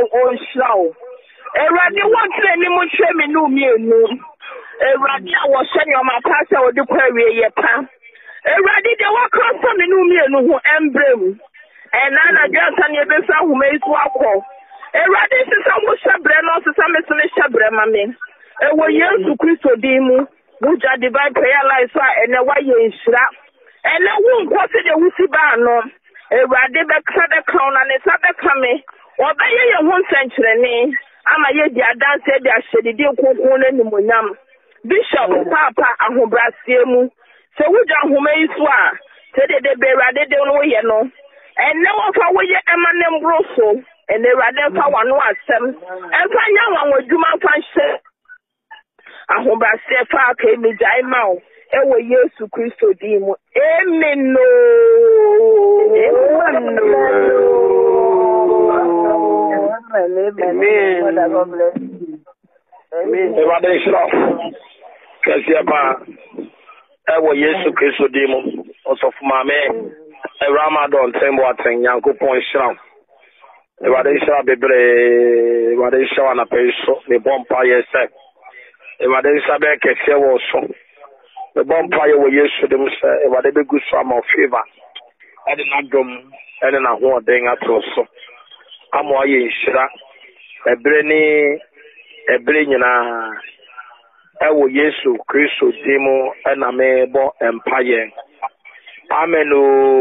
on show. Everybody wants any more shaming no me no. Everybody was sending on my pastor or the query yepa. Everybody they walk across from the new me no emblem. And Nana Johnson you be who made walk. Everybody is some shabre no some shabre mame. E wo Yesu Kristo dimu. Buja Divine Prayerline so and why you shira. And I won't go to the Wusibano. Everybody back the crown and it's at the coming. Or by your 1 century. Ama ye dia dance dia shedi di kokon ni munyam Bishop Papa ahobrasie mu se wuja homa isu a se de berade de no ye no enne wo fa wo ye emanem broso enne rade fa wano asem enfa nya wan wadwuma fa hye ahobrasie fa ka mi jai ma o ewo Yesu Kristo di mu amen no Amen. God bless you. Amen. Everybody stop. Kasiapa. Ewo Yesu Kristo dimo. Osofu mame. Ramadan tembo aten Yankopon shira. Everybody stop bebre. Everybody stop na peso. Me bompa yese. Everybody stop be kese wo so. Me bompa ye wo Yesu dem se. Everybody be good so am of favor. Ade na dom. Ade na ho den ato so. Amo aye shira ebre nyina ewo Yesu Kristo dimo na me bo empire amen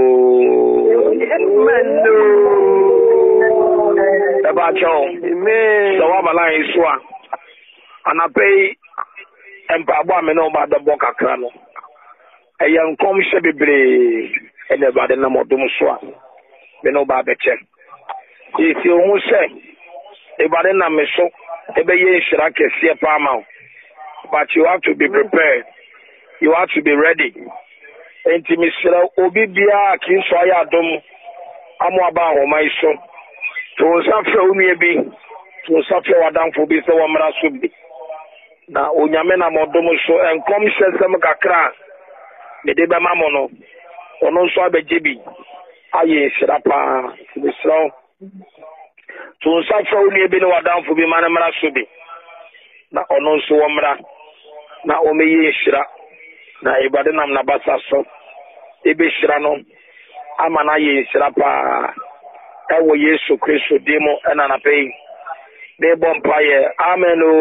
eba chon amen so wa bala isu a anapei empabo amena o ba do bo kakra no eyankom hye bebre ene ba de na modum so a me no ba be check if you who say everybody na me so ebe ye shira kese pa ma but you have to be prepared, you have to be ready. Enti mi shira obi bia kin so ya dom amo aba ho mai so to safra umi bi to safra wadanfo bi se wo mra so bi na onyame na modom so enkom hyesem kakra me de be mamo no ono so abeje bi aye shira pa mi shira to safra umi bi no wadanfo bi man mra so bi na ono so wo mra na o me ye shira na ibade nam na basa so ebe shira no ama na ye shira pa ewo Yesu Kristo demo na na pay de bompaye amen o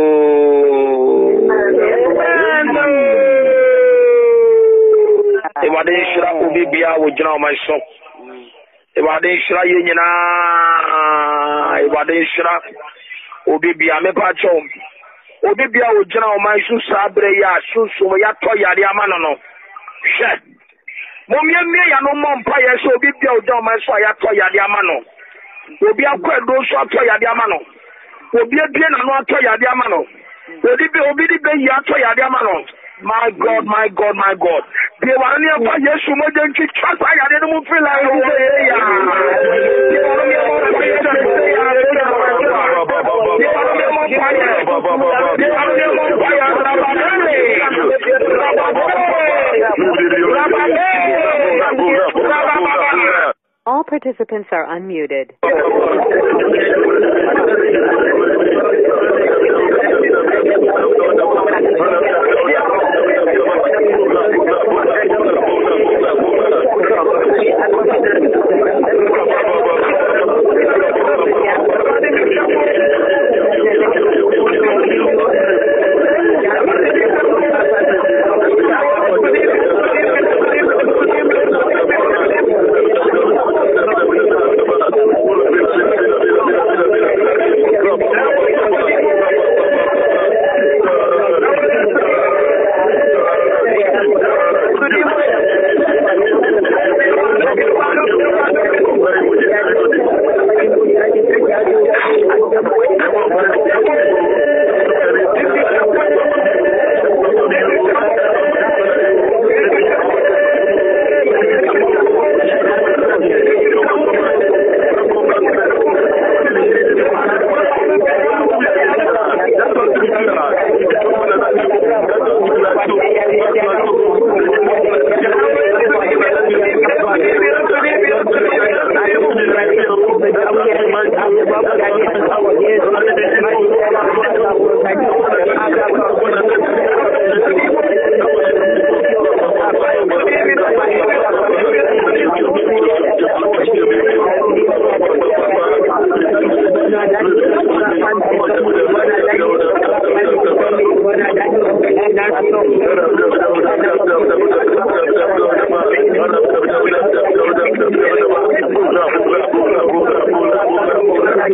ibade shira obi bia wo jina o mai so ibade shira ye nyina ibade shira obi bia me pa cho obi bia wo jina o mai so sabre ya sunsun ya to yare amano no hwe Momie ya no mompa ye so obi bia oja o mai so ya to yare amano obi akwedo so to yare amano obi ebie na no ato yare amano obi di be ya to yare amano my God be wa ni apa Yesu mo je nchi chasa yare no mu feel like ya All participants are unmuted.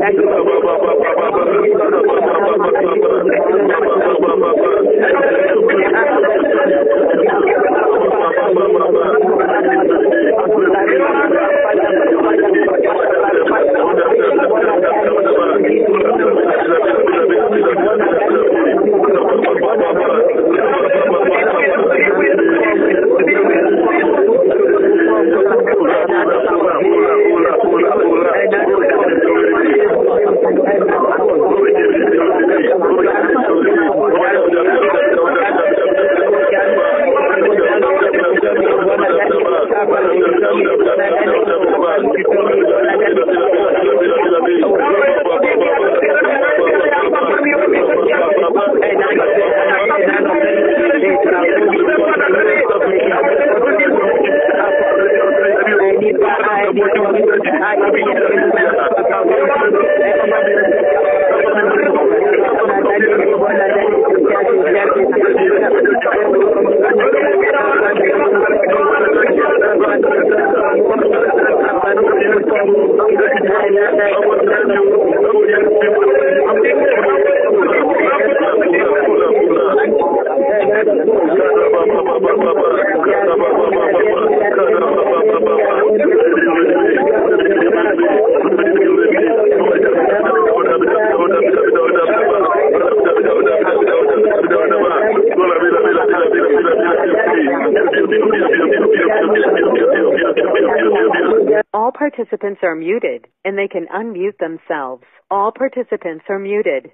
All participants are muted, and they can unmute themselves. All participants are muted.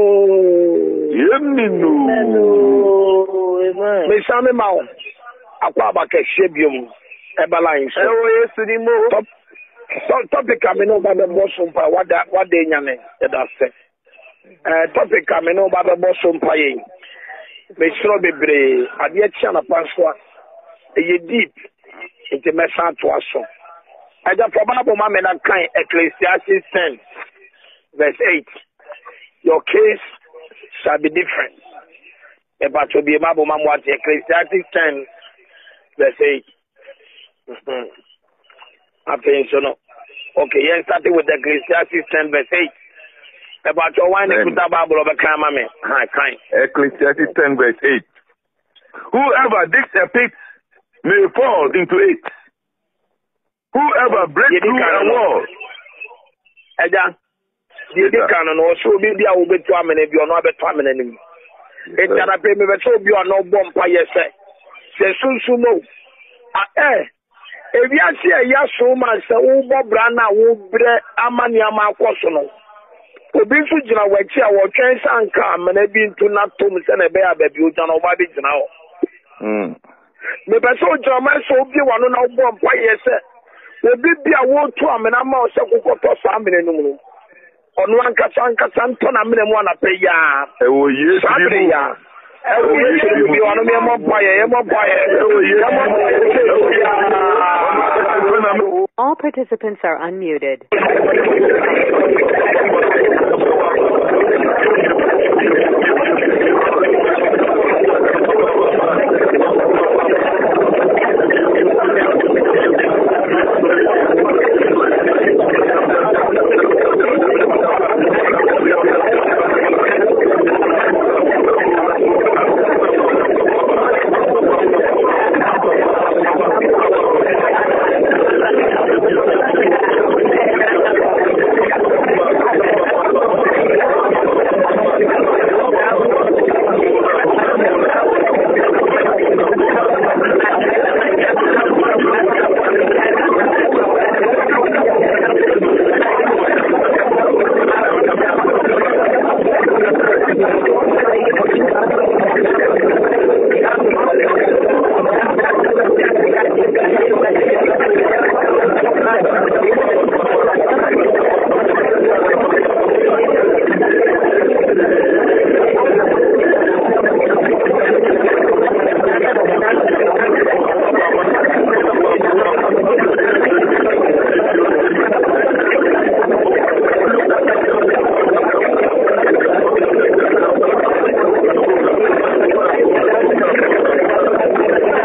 Topic coming over the bosom by what they nyame that say. Topic coming over the bosom pay. May sure be brave. At yet, Chana Pasqua, a deep into Messa to us. I just probably mamma and kind Ecclesiastes 10, verse 8. Your case shall be different. But to be a Bible Mam what Ecclesiastes 10, verse 8. Okay, yes, starting with the Ecclesiastes 10, verse 8. About your wine and the Bible of a cameraman. Ecclesiastes 10, verse 8. Whoever digs a pit may fall into it. Whoever breaks through a wall. You can also be the old bit to a minute, you're not a family. It's not a payment, so you are no bomb by yourself. Say soon, sumo. If you see a yes, so much, Uber Brana will bre Amania Marcosono. Obi nso gyina wachi a wɔtwɛn sanka amena bi nto na tom sɛ na ɛbɛyɛ ababi ogya na ɔba bi gyina hɔ. Mepɛ sɛ ogyina ma sɛ obi wano na ɔbɔ mpa yɛ sɛ obi bi a wɔtu amena ma ɔsɛ kokɔtɔ saa amena no mu no. Ɔno ankasa ntɔ na amena mu anapɛ yaa. Ɛwɔ Yesu saa amena yaa. Ɛwɔ Yesu bi wano yɛmɔ mpa yɛ. All participants are unmuted.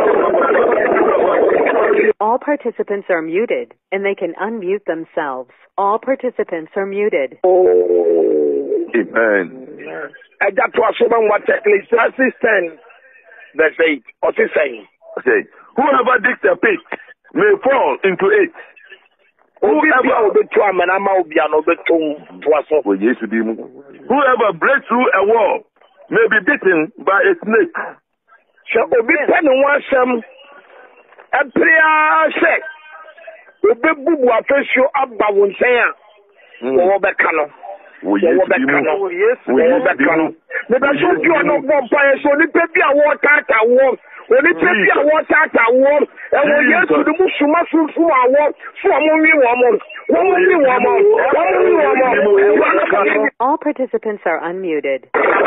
Participants are muted, and they can unmute themselves. All participants are muted. Amen. And that was what Ecclesiastes 10, verse 8. What is saying? Say, whoever digs a pit may fall into it. Whoever breaks through a wall may be bitten by a snake. All participants are unmuted.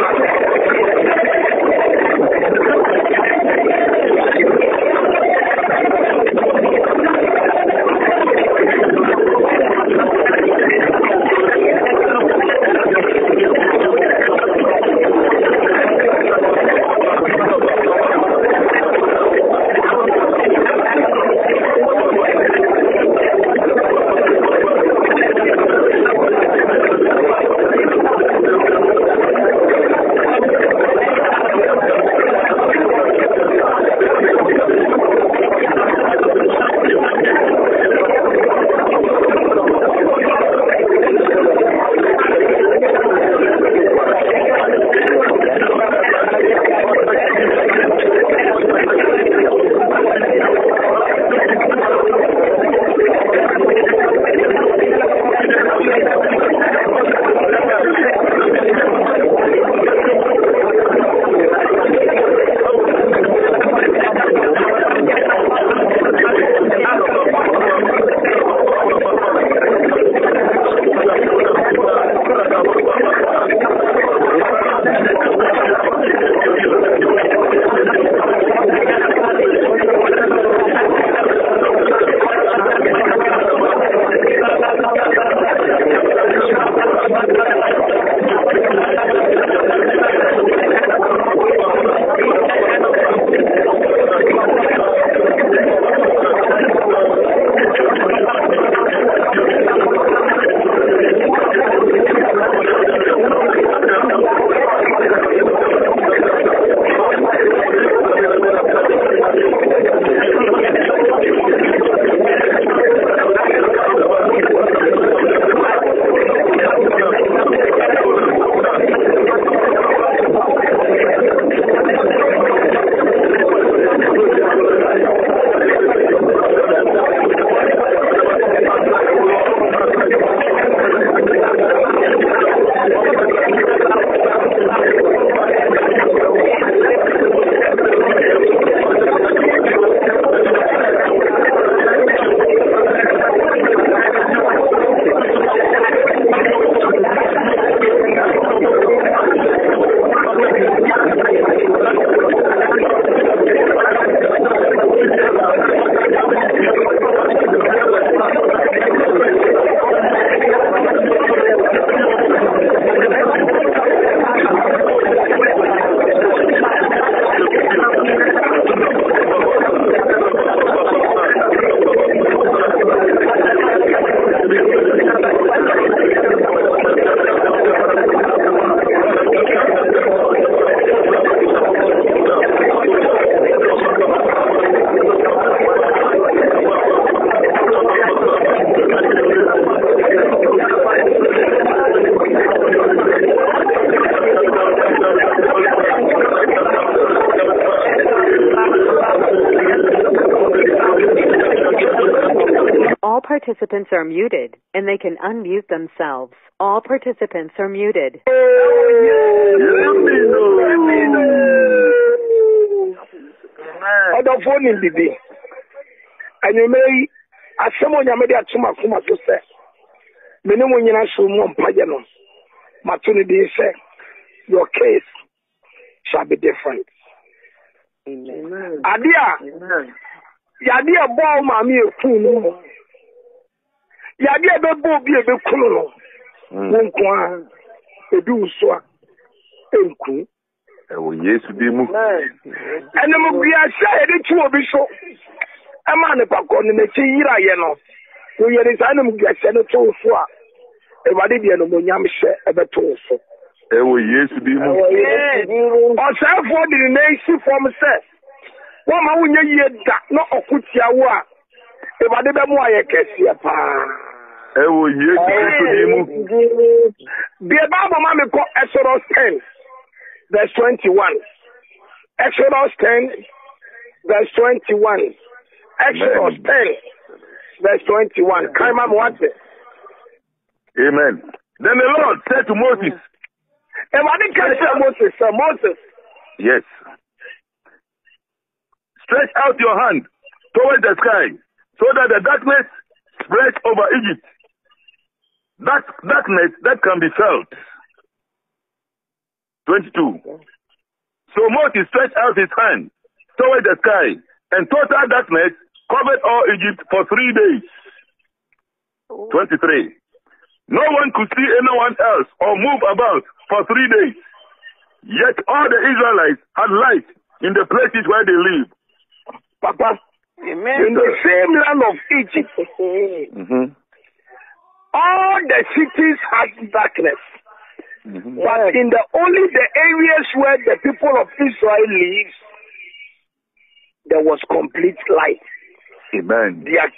participants are muted, and they can unmute themselves. All participants are muted. Your case shall be different. Amen. Adia. Yadia bo mami ekunu. Yadia be bo bi ebe kunu no. Wonko a edu so a enku. Ewo Yesu bi mu. Ene mo bia sha ede tu obi so. E ma ne pakọ ne chi yira ye no. wo yɛ saa nam gase no to so a Ewade de no monyam hye ebeto so Ewo Yesu di mu Osafo de ne isi from say wo ma wo nya yie da na okotia wo a Ewade be mu aye kese pa Ewo Yesu di mu The Bible ma me ko Exodus 10 verse 21 Exodus 10 verse 21 Exodus 10 verse 21 Kaima mo ate Amen. Then the Lord said to Moses, Moses. Yes. Stretch out your hand towards the sky so that the darkness spreads over Egypt. That darkness that can be felt. 22. So Moses stretched out his hand towards the sky, and total darkness covered all Egypt for 3 days. 23. No one could see anyone else or move about for 3 days. Yet all the Israelites had light in the places where they lived. Papa, Amen. In the same land of Egypt, all the cities had darkness. But in only the areas where the people of Israel live, there was complete light. Amen. Their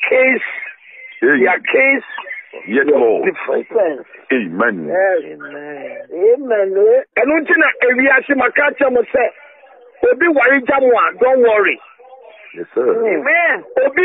case yes, Lord. Different. Amen. Amen. And untina ewiase makacha mo say obi wari jamwa, don't worry. Yes, sir. Amen. Obi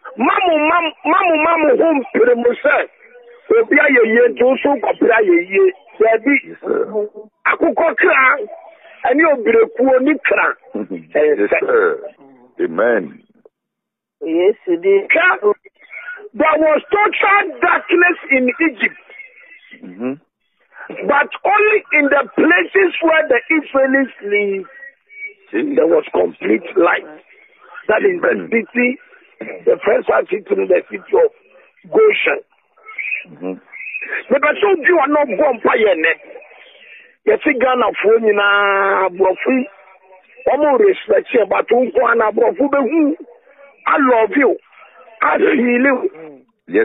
mamu home pere mo say obi ayeye to so kopira ayeye. Baby. Akukọ kra ani obireku oni kra. Yes, sir. Amen. Yes, it there was total darkness in Egypt. But only in the places where the Israelis live, there was complete light. That is the city, the first city, the city of Goshen. The person you are not born by your neck. You see Ghana for you na brofi. Omo respect you, but unko brofu I love you. I feel you. Yes,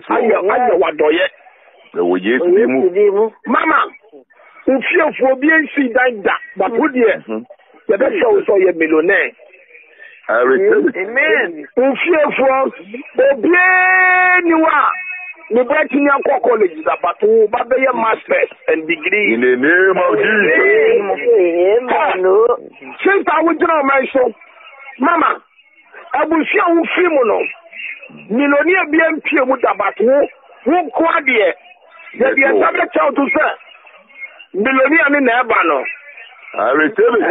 Mama, if you for being see that, but who dear? The best show you millionaire. I receive it. Amen. If you for you are. The breaking your college is about to be a master's and degree. In the name of Jesus. Since I would know myself, Mama, I will see a film. Milonia BMP would about who quadie. The other child to say, Milonia in Ebano. I receive it.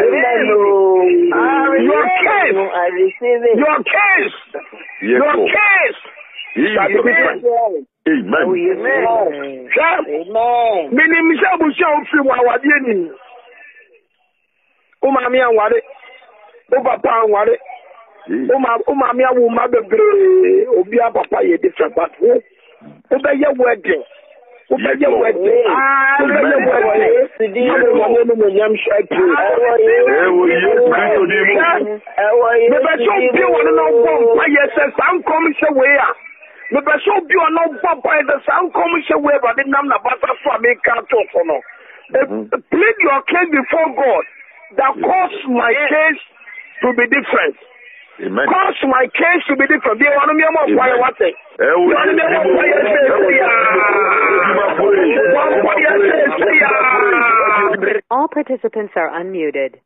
Your case. I receive it. Your case. Yes, your case. Amen. Amen. Many Michelle shall feel our dear. Umami and Wade. Papa and Wade. Umamia will mother Obia Papa, a different but who? Obey your wedding. Obey your wedding. Obey your wedding. The person you are not by the sound commission where but the number butterfly make out of no. Plead your case before God that cause my case to be different. Amen. Cause my case to be different. Do you want to be more quiet? What thing? All participants are unmuted.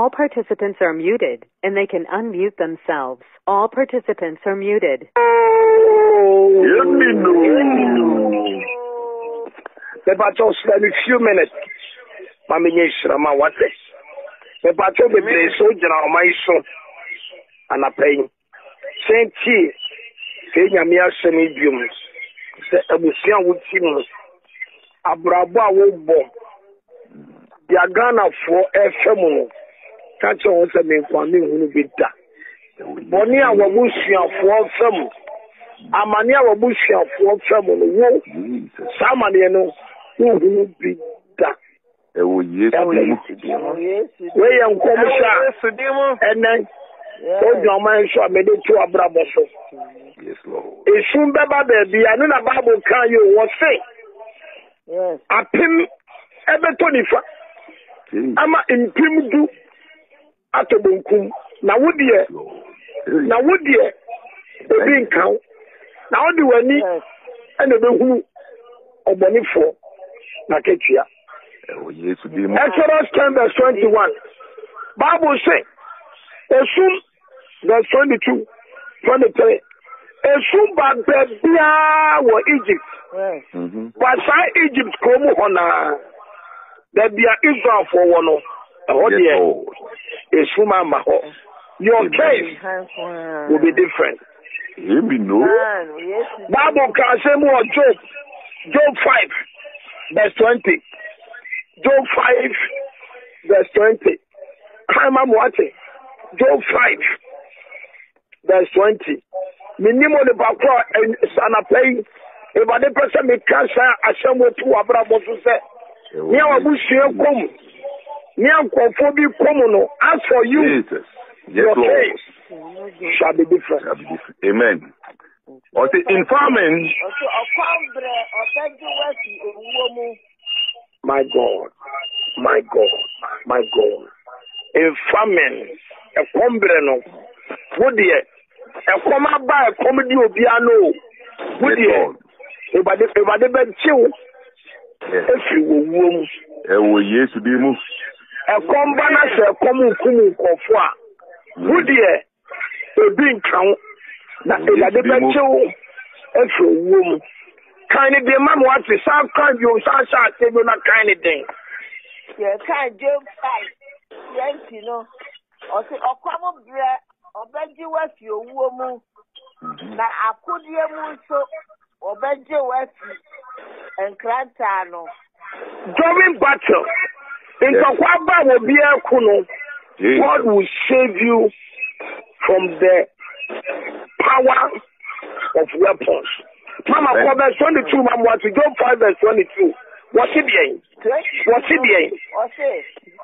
All participants are muted, and they can unmute themselves. All participants are muted. Let me know. Just let me few minutes. Mami Yeshama, what is? The battle be play so general my son. And a pain. Saint T. Kenya Mia Semidium. The Abusian would see Abraba will bomb. The Agana for a femono. Catch on some in Kwame who be that. Bonia Wabusian for some. Amania Wabusian for femono. Samaniano who be that. Oh, yes, we am commissioner, and then told your man, so I made it to a bravo. Yes, Lord. It's soon baby, I know a Bible can you was say. Yes. A pin ever 25. I'm in Pim do at a bunkum. Now, would you? Now, would you? The being count. Now, do any and the who of Bonifo, Naketia. Exodus 10 verse 21. Bible say, Esum verse 22, 23. Esum babia wa Egypt. But say Egypt come on. There be Israel for one. Oh dear. Esum amaho. Your case will be different. Bible can say more Job 5 verse 20. Job 5 verse 20. I'm watching. Job 5 verse 20. Minimo de bakwa and sanapay. If I person me cancer, I shall go to Abraham to say. Near Abushia come. Near Kofobi Komono. As for you, your case shall be different. Amen. Or say in farming. My God, my God, my God. In famine, a combreno, would ye? A comma by a comedy of piano, would ye? If I did chill, if you were womb, yes, to be moved. A combana, a common kumu kofwa, would ye? A being count, that if I did chill, if you womb. Kind of the man what the sound kind you shall say you not kind of thing. Yeah, kind Job 5, you know. Or say, or come up there, or beg you with your woman. Now I could hear so, or beg you with and Crantano. During battle, in Kakwaba will be a kuno. God will save you from the power of weapons. Mama, verse 22, Mama, what to Job 5 verse 22. What's it bien? What's it bien? Or say,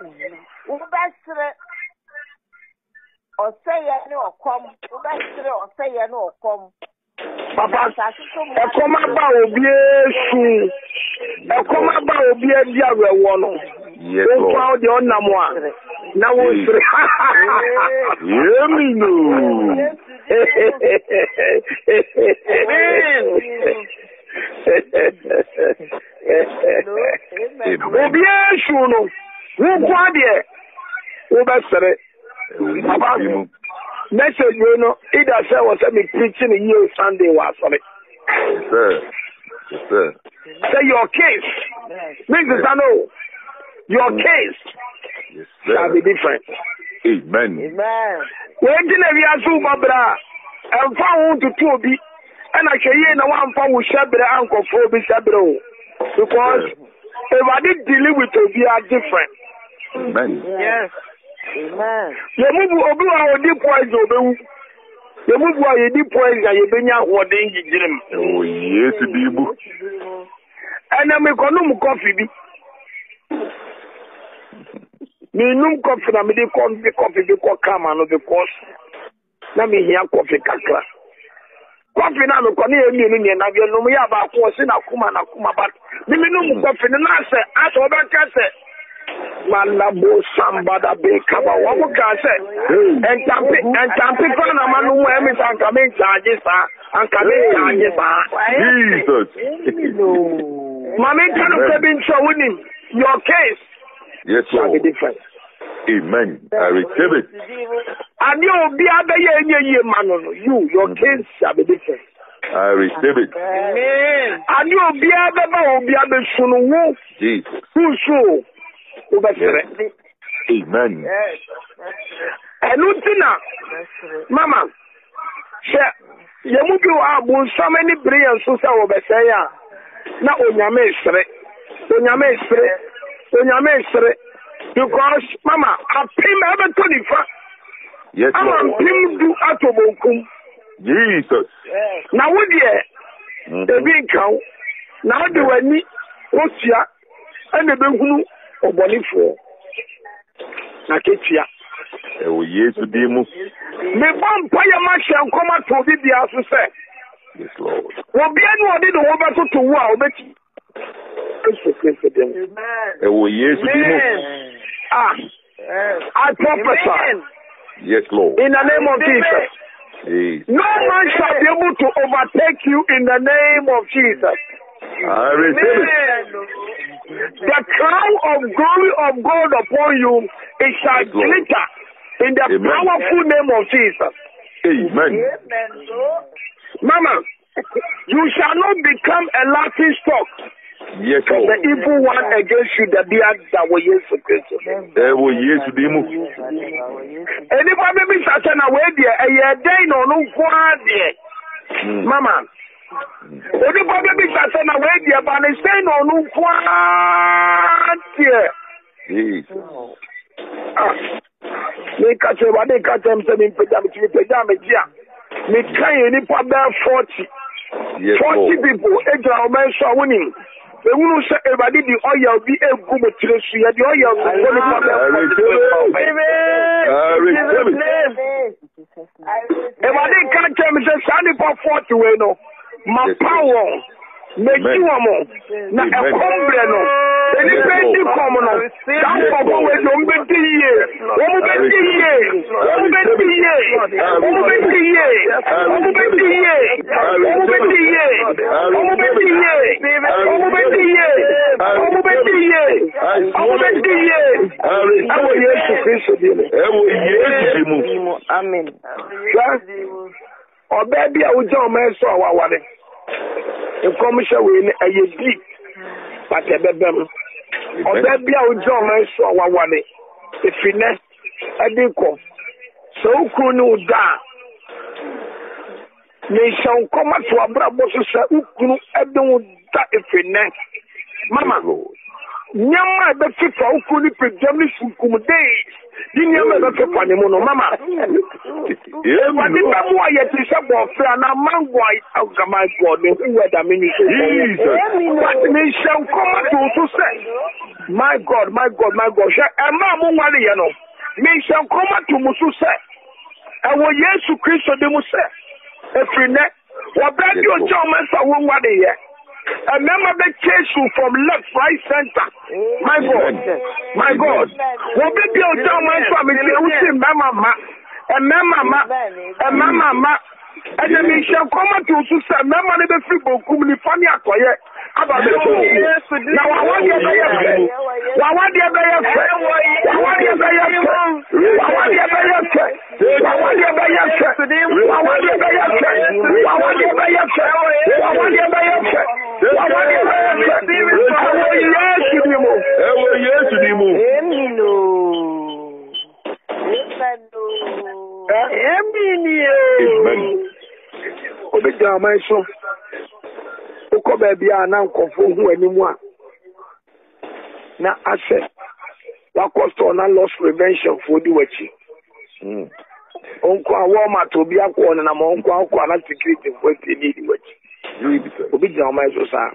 or say, no, come, or say, no, come. Papa, a come about will be soon. A come about will be a dear one. Yes, found the on Namoa. Now, hear me, no. Message, you know, either say was me preaching in you Sunday was on it. Yes, sir. Yes, sir. Say your case. Mrs. Ano, your case shall be different. Amen. Amen. When did we assume Babra and found to Toby and I say, no one found with Shabra Uncle Phobi Shabro because if I did deal with Toby are different. Amen. Yes. Amen. You move over our deep poison. You move over your deep poison and you bring out what they give him. Oh, yes, it and I'm a conum coffee. Me num coffee na me de coffee be ko kama no because na me hia coffee kakra. Coffee na no ko na emi no na bi no ya ba ko se na kuma but me num coffee na se aso ba ka se malabo sambada be kaba wa mo ka se and tampi ko na manu mo emi san ka me charge sa an ka me charge sa Jesus. Mama can be show winning your case. Yes, shall be different. Amen. I receive it. And you be other year, man. You, your case shall be different. I receive it. Amen. And you be other man, be other soon. Jesus. Who so? Amen. Yes. And Utina, Mama, you move so many brilliant social over Saya. Now, on your mestre, because Mama, I pay my 25. Yes, I'm Lord. paying do Atobokum. Jesus. Now, would you? The big cow. Now, do any Russia and the Behunu or Bonifor. Naketia. Oh, yes, Demo. Me vampire marshal come out to the house say. Yes, Lord. Will be anyone did over to wow, but Oh, yes, Demo. I prophesy. Yes, Lord. In the name of Jesus. Jesus. No man shall be able to overtake you in the name of Jesus. I receive it. The crown of glory of God upon you, it shall glitter in the powerful name of Jesus. Amen. Mama, you shall not become a laughing stock. Yes, For Lord. the evil one against you, the beard that will use to Christ. Oh, yes, Demo. Anybody be such an away there, a year day no Mama. Anybody be such an away there, but they say no Jesus. Me catch him, they catch him, saying, Pajama, me carry any papa 40. Yes, 40 Lord. people, Edra, man, so winning. The woman said, everybody, the oil be a good material, the oil is only for everybody can't tell me, just sign for 40 way, no. My power, make you a more. Now, a combreno. Any penny common. Come for one way, don't be the year. Don't be the year. Don't be the year. Don't be the year. Don't be the year. Don't be the year. Don't be the year. Don't be the year. Don't be the year. Don't be the year. I will hear you, Christ. Amen. Or baby, I will join my soul. The commission will a deep, but a baby. Or baby, I will join my soul. If you know, I didn't come. So, who knew that? They shall come to a brother, who knew everyone that if you know. Mama, Nyama, the FIFA, who couldn't prevent me from days. You never got to find him, Mama. But the Mamma yet is a warfare, and a man white out of my God, who had a minute. But they shall come to say, my God, my God, my God, and Mamma, you know, they shall come to Musu say, and what Jesus Christ of the Musa, if you net, what brand your German for one what here. And remember the chase you from left, right, center. My God, my God. What did you tell my family? You see, Mama, and Mama, and Mama, and then we shall come to say, Mama, the people come in funny acquire. Now, I want you to be I want you to be I want you to be I want you to be I want you to be I want you to be I want you to be I want you to be I want you to Oko baby ana nkofo hu animu a na ase wa costo na loss prevention for di wachi onko awo ma to bi akọ na ma onko akọ na security for di di wachi obi jam my so sa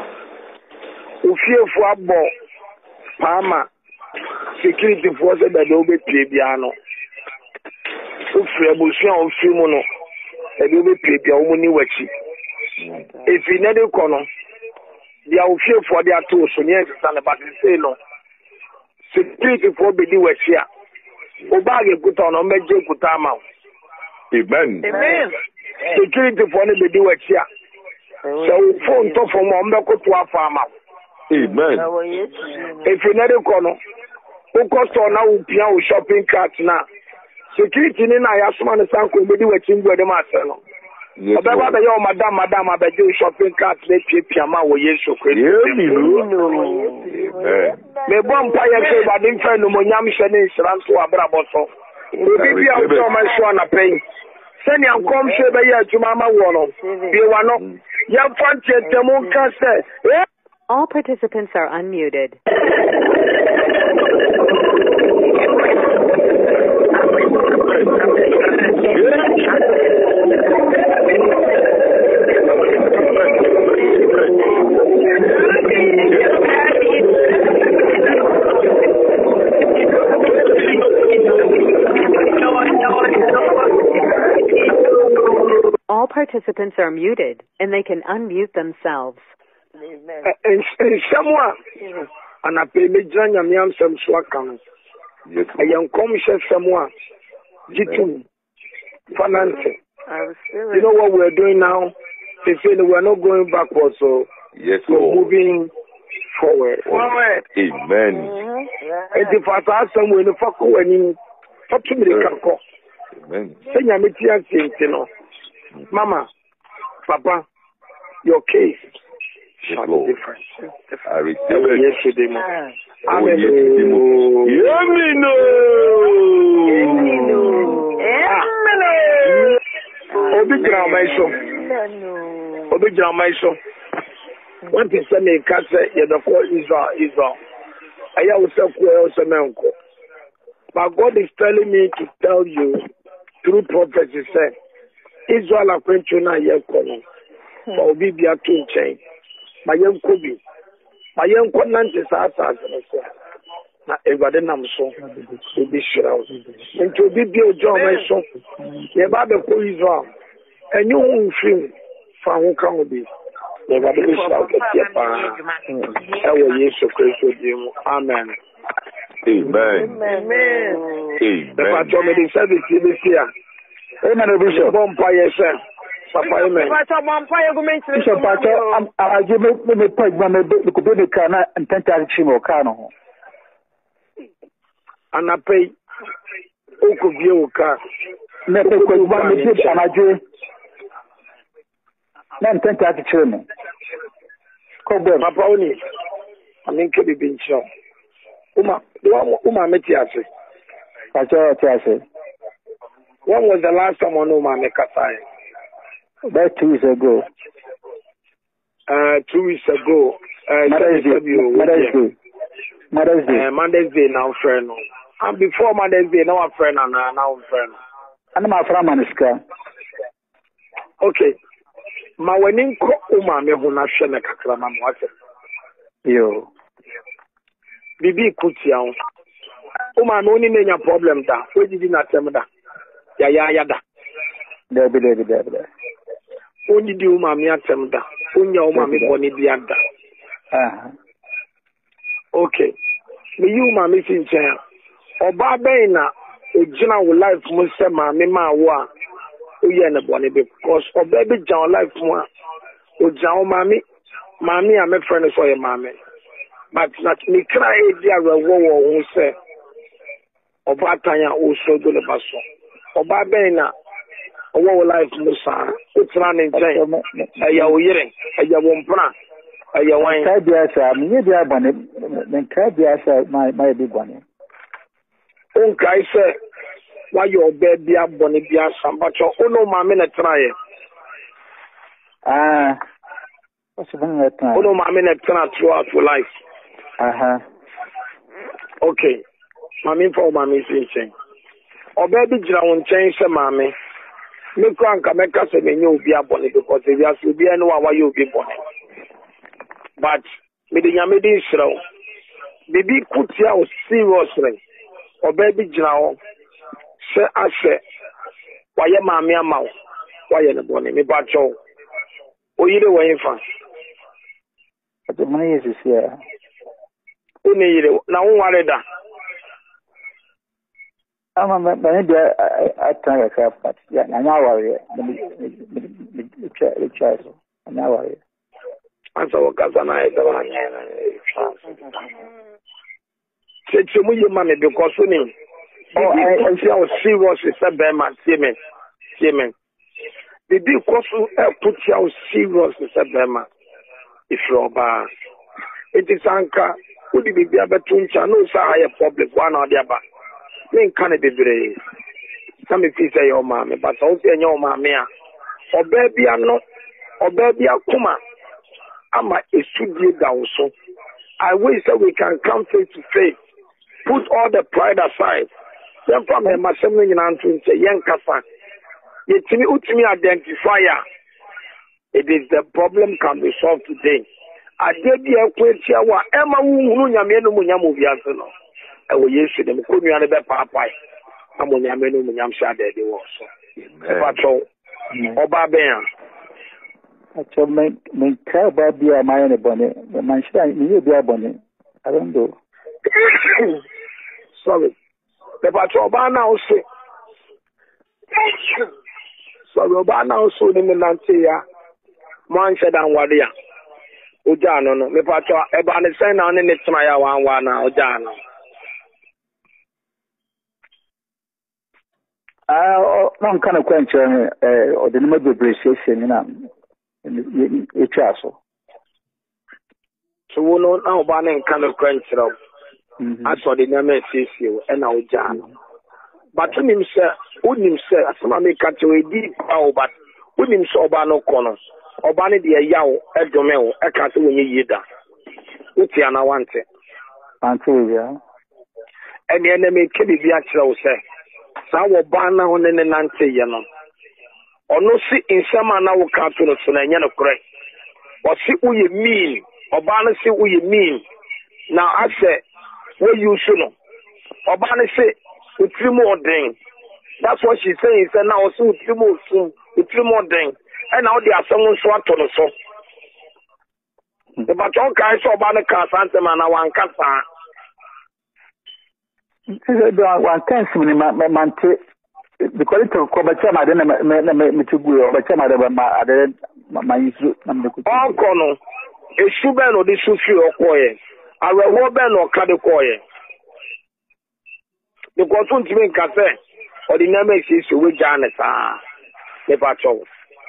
ofiefu abo pama security for se be do be pie bia no ofie busia ofi mu no e do be pie bia o mu ni wachi. If you need to come, they are few for their tools. So yes, but say no. Security for be do it here. Obage put on major kutama. Amen. Amen. Security for the be do it here. So phone to from Omeko to a farmer. Amen. If you need to come, Focus on now with shopping cart now. Security in a Yasman and Sanko, maybe we're in the master. About the young madam, I bet you shopping cart, let you Piama or yes, so crazy. May one pie say, but in fact, no more yam shedding Sran to Abraboto. Maybe I'll tell my son a pain. Send your come say by your to Mama Wallo. You are not young fancy at the moon caster. All participants are unmuted. All participants are muted, and they can unmute themselves. And someone, and I pay me John Yam some swakam. I am commission someone. G2 financing. You know what we're doing now? They say that we're not going backwards, so yes, we're moving forward. Amen. And if I ask someone to fuck when you talk to me, Amen. Say, you know, Mama, Papa, your case shall be different. I receive it. Yesterday, Amen. Obi Jamaiso. What is the name? Kase, you the call Israel. I also menko. But God is telling me to tell you through prophecy, say, Israel are going to not yet come. Obi be a king chain. My young Kobe. My young Nantes are na everybody nam so be sure. And to be a job, my son. The Bible call Israel. And you won't feel for who can be. Everybody be sure. Amen. Amen. The patrol service this year. Amen. Bishop Bompire, sir. Papa, amen. Bishop Pacho, I give me point when the Kubini Kana and Tenta Chimo Kano. And I pay Okubioka. Never could one with it, and I do. Then Tenta Chimo. Papa, only. I mean, could be been shown. Uma Metiasi. Pacho, Tiasi. When was the last time on Uma Mekatai? About 2 weeks ago. 2 weeks ago. Mother's Day now, friend. And before Mother's Day, now friend and now friend. And my friend Maniska. Okay. Ma wenin ko uma me ho na hwe me kakra ma mo ase. Yo. Bibi kutia ho. Uma no ni nenya problem da. We didi na tem da. Ya da. Debe. Only di uma me atem da. Onya uma me boni bi ada. Okay. Me you ma me sinchen. Oba ben na ojina wo life mo se ma me ma wo a oye ne boni because oba be jan life mo a ojan o mami a me friend so ye mami but that me cry e dia wo ho se oba tanya o so do le baso oba ben na owo life mo sa o tra ne nchen aya o yire aya wo mpra aya wan ka dia sa me dia boni me ka dia sa my big one. On kai say why your baby aboni bia sambacho ono mama na try what's the one that ono mama na try throughout your life okay mama for mama sinchen obaby gira won chen se mama me ko anka me ka se menye obi aboni because we are so bia no wa you obi boni but me de nyame de israel baby kutia o seriously obaby gira o se ase waye maame ama wo waye ne bone me ba cho oyire waye fa ati mane yesu sia oni yire na wo ware da ama ba dia atanga ka pat ya na ware me try na ware asa wo kaza na e da wanye na Chemu ye mame because ni. Oh, serious is a bema. Semen. Bibi kosu put you serious is a bema. If you're bad, it is anchor. Would be able to no say a public one or the other. Then can it be brave? Some if you say your mammy, but also your mammy. Or baby, I'm not. Or baby, Kuma. I'm a studio down so. I wish that we can come face to face. Put all the pride aside. Then from the Massimian to say, Yankasa. Yet to me identifier. It is the problem can be solved today. I did be a question what Emma Munyameno Munyamuviano. I will use them. Could you have a papa? I'm Munyameno Munyamsha de also. Patrol. Obabean. So my car baby are my bonnet. My son, you be a bonnet. I don't know. Sorry. The patrol ban also. Sorry, Obana also in the Nantia. Mancha than Wadia. Ujano, no, me patrol, Ebani send on in it to my one Ujano. One kind of question, or the number of appreciation, in each castle. So, we know now banning kind of question. I saw the name of you and now Ujano. But to him, sir, wouldn't him, sir, some make cut away deep, but wouldn't him so Obano corners. Obani the yaw, Edomel, a cat when you yida. Utiana want it. Until, yeah. And the enemy can be actual, sir. Sawa Bana on the Nante, you know. Or no see in some now cartoon of Sunayana correct. Or see who you mean, Obana see who you mean. Now I say, what you should know. Obana say, with 3 more things. That's what she's saying. She said, now also with 3 more things. And now they are someone swat on the soul. The baton can't show about the car, Santa Mana, one car. One can't see my because it took Kobachama, then me to go, but my issue. Oh, Colonel, a Shuban or the Sufi or Koye. I will Robin or Kadekoye. The Quantum Jimmy Cafe or the name is with Janet. The patrol.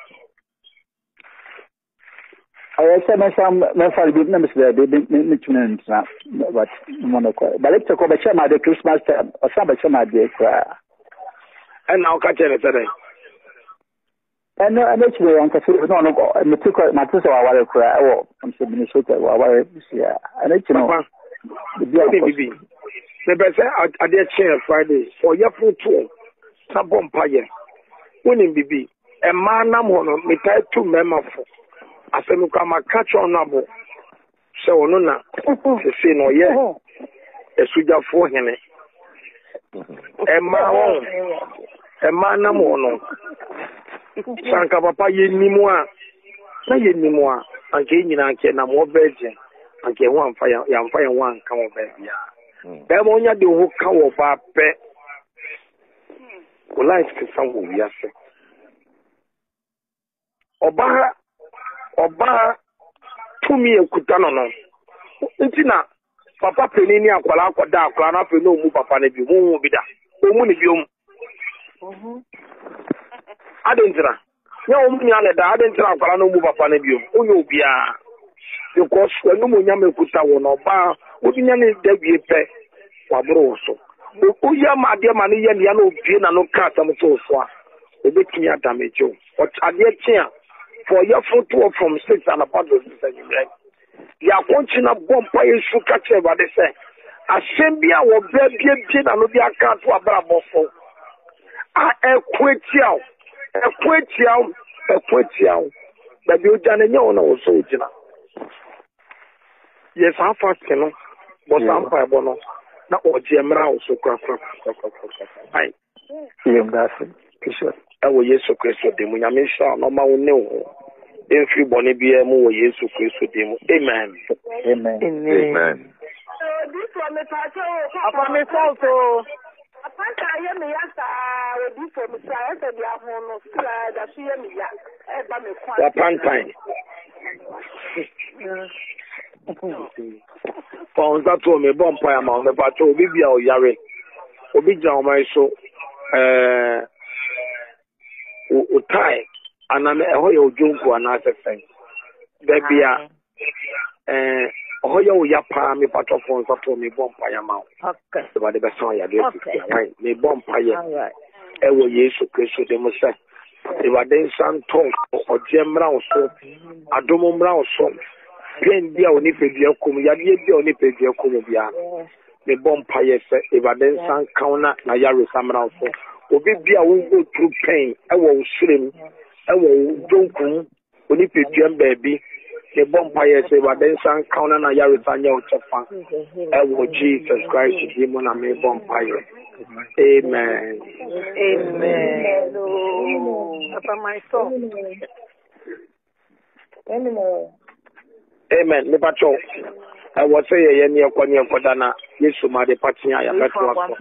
I said, my son, my father did not say they didn't mention but it's a Kobachama, the Christmas time, or some Bachama, dear cry. And now catch it today. And actually, I'm considering my sister, I cry. Oh, I'm saying Minnesota, and it's the baby. The best I did chair Friday for your food tour. Some bumpire. Winning BB. A man, I'm on me type 2 memo for. I said, look, I'm a catch on number. So, no, the say no, yeah. A suja for him. A man, I'm on. Sanka papa, ye ni moi. Na ye ni moi. And gain in anke na more virgin. And get one fire, young fire one come over here. Bemonia de who come over pet. Who likes to some who yes. Oba to me a kutano. Intina, Papa Penini and Kwala Kwala for no move upon a bium, be that. Omunibium. I didn't try. No, I didn't try no move upon a bium. Oh, be because when no Munyam Kuta or bar, would be any debut pay. Wabroso. Uya, my dear money, and yellow pin and no cat and so far. The big damage you. What I did for your photo from 6 and about the ya continue bomba yesu catch what they say. Asembia will be and no be account to abrabofo. Equitiao. But you done no so jina. Yes, how fast can no? But I'm bono. Na ojemra so crack. Ai. Ewo Yesu Kristo demu nyame sha no ma wone wo emfi bone bia mu wo Yesu Kristo demu amen This one me pacho apa me so apanta ye me yasa we di for me try to be ahun no sky da she me ya e ba me kwa apanta Phones that told me bumpire mount the patrol be yare. Obija my so tie and I'm a hoyo junko and as a thing. There Oyo yapa me patrol phones that told me bumpire mount. Okay. But the best song you Okay. right. Me bumpire. All right. Ewo Yesu Kristo de mo se. Ewade nsan ton o jemra so. Adomo mra so. Pen bia oni pedua kom ya de bia oni pedua kom bia. Me bumpire se ewade nsan kauna na yaro samra so. Obi bia wo go through pain ewo usrem ewo donkum oni pedua baby. The bumpire say, but then some counter na yaritanya uchafa. Ewo Jesus Christ, demon na me bumpire. Amen. Amen. Papa, my son. Amen. Me pacho. I was say ye ni akwani akodana Yesu ma de patia ya beto aso.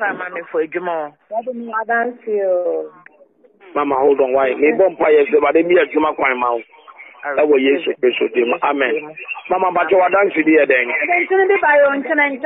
Mama, hold on, why? Me bumpire say, but me adwuma kwan ma. Ewo Yesu Kristo dem. Amen. Mama bacho wadansi di eden. Ntene bi bayo ntene.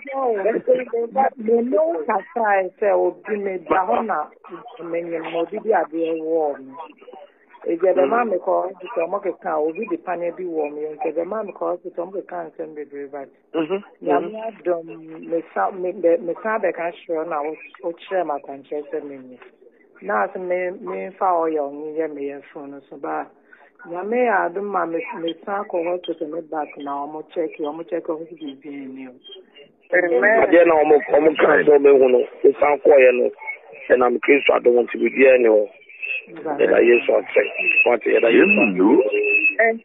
Me no kasai se obi me da ho na menye mo bi ade wo mi. Ejebe ma me ko so mo ke kan obi di pane bi wo mi. Ejebe ma me ko so mo ke kan sem be but. Ya me dom me sa be kan sure na o chere ma kan chere se me. Na as me fa oyo ni ye me ye fun so ba. Yame aduma me san ko hospital me back na omo check o fi bi ni. Ade na omo kan so me hu no san ko ye no and am Kristo I don't want to be there ni o. That Yesu say what ye da Yesu. And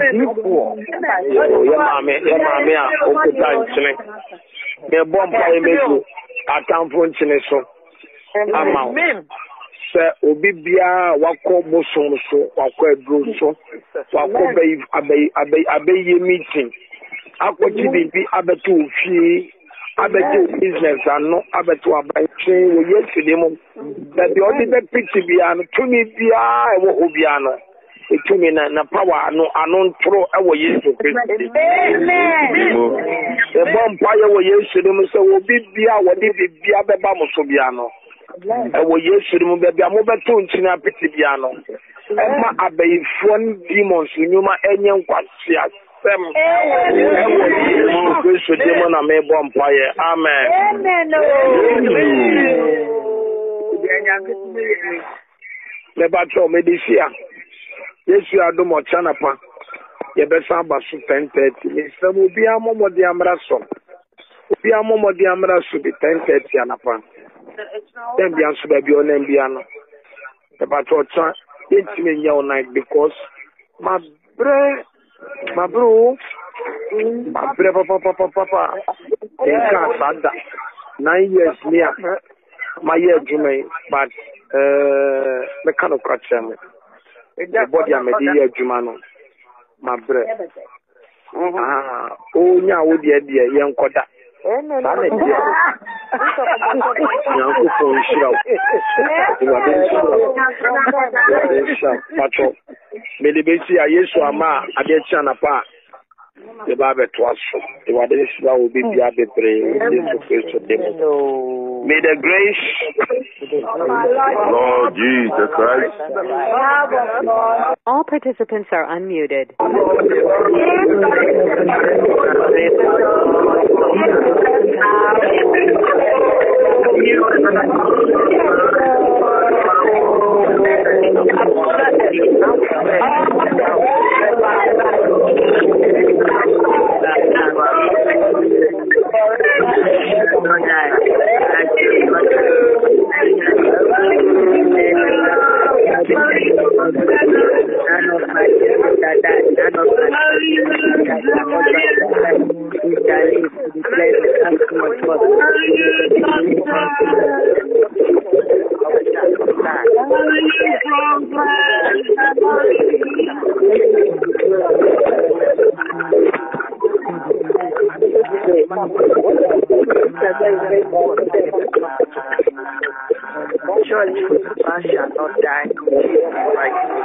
you mama a o ko tan chine. Me bomb pa me go atamfo nchine so. Ama se obi bia wakọ bosom so wakọ aduro so wakọ abayi meeting akọji bibi abeto ofie abeto business ano abeto abanche wo Yesu dem da bi odi be picture bia no tumi bia ewo ho bia no etumi na power ano ntro ewo Yesu Kristo. Amen. E bom pa ye wo Yesu dem so obi bia wodi bibia beba mo so bia no ewo Yesu dem bia mo beto nchina piti bia no ema abayifo demons nyuma enye nkwase asem ewo Yesu Kristo dem na me bom pa ye. Amen. Me batro medisia Yesu adomo chanapa ye besa basu 10:30 me sem obi amomode amra so obi amomode amra so bi 10:30 anapa dem bia so ba bi onem bia no the batro chan yetime nya all night because my bro papa in ka sada 9 years near my year jume but me kind of catch me the body am the year juma no my bre nya wo de ye nkoda na na dia nya ko fo nshira pacho me de besi a Yesu ama ade cha na pa the Bible to us the word is will be may the grace Lord Jesus Christ. All participants are unmuted. Surely I shall not die.